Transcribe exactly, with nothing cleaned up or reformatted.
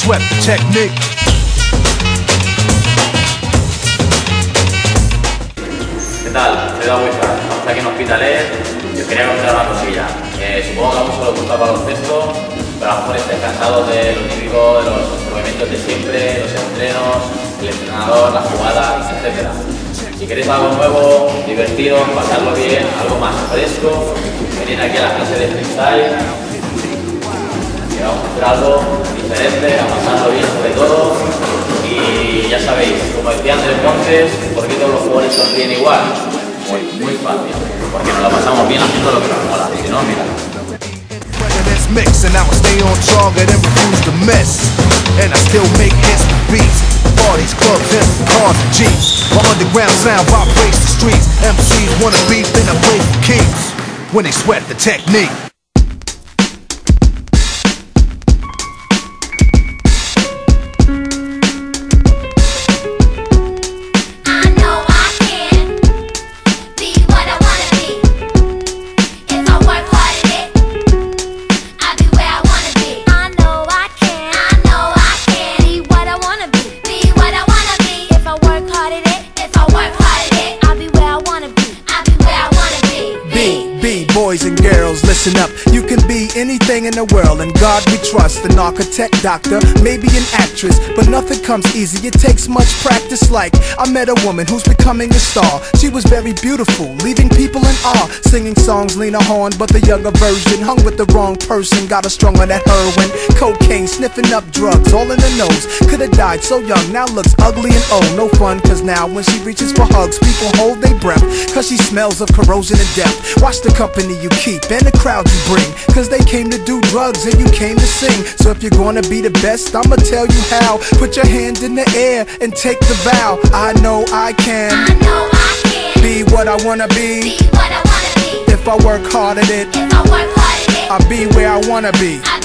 swept the technique. ¿Qué tal? Soy David, estamos aquí en Hospitalet y os quería contar una cosilla. Eh, supongo que a muchos les gusta el baloncesto, pero a lo mejor estáis cansados de lo típico, de los movimientos de siempre, los entrenos, el entrenador, las jugadas, etcétera. Si queréis algo nuevo, divertido, pasarlo bien, algo más fresco, venid aquí a la clase de freestyle, que vamos a hacer algo diferente, a pasarlo bien sobre todo. Y ya sabéis, como decía Andrés Montes, ¿por qué todos los jugadores sonríen igual? Muy, muy fácil, porque nos la pasamos bien haciendo lo que nos mola, si no, mira. Mix and I will stay on target and refuse to miss. And I still make hits with beats. Parties, clubs, and cars and jeeps. My underground sound vibrates the streets. M Cs wanna beef, then I play for keeps. When they sweat the technique. Boys and girls, listen up. You can be anything in the world, and God we trust. An architect, doctor, maybe an actress, but nothing comes easy. It takes much practice. Like I met a woman who's becoming a star. She was very beautiful, leaving people in awe. Singing songs, Lena Horne, but the younger version. Hung with the wrong person, got her strung on that heroin, cocaine, sniffing up drugs, all in the nose. Could've died so young, now looks ugly and old. No fun, cause now when she reaches for hugs, people hold their breath, cause she smells of corrosion and death. Watch the company you keep and the crowd you bring, cause they came to do drugs and you came to sing. So if you're gonna be the best, I'ma tell you how. Put your hand in the air and take the vow. I know I can, I know I can be what I wanna be, be what I wanna be. if I work hard at it, If I work hard at it, I'll be where I wanna be. I'll